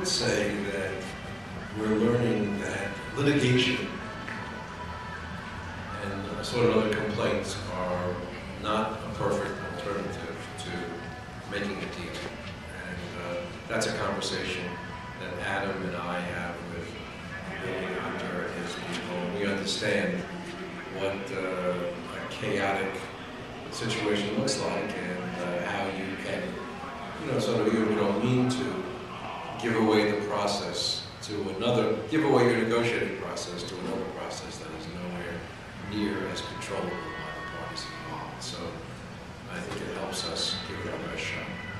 would say that we're learning that litigation and sort of other complaints are not a perfect alternative to making a deal. And that's a conversation that Adam and I have with Billy Hunter and his people. We understand what a chaotic situation looks like and how you can, sort of, you don't mean to give away the process to another, give away your negotiating process to another process that is nowhere near as controllable by the parties involved. So I think it helps us give it our best shot.